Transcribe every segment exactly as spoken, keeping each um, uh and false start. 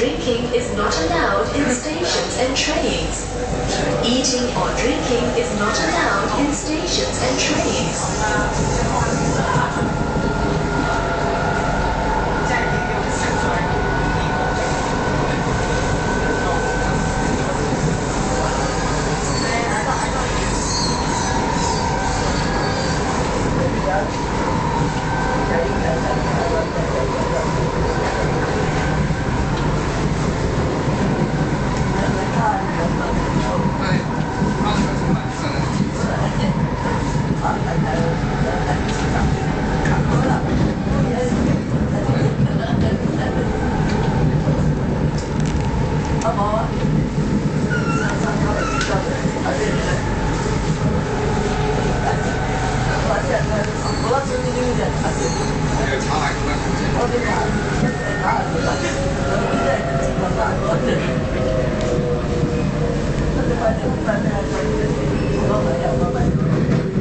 drinking is not allowed in stations and trains. Eating or drinking is not allowed in stations and trains.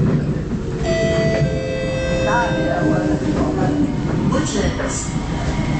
Woodlands.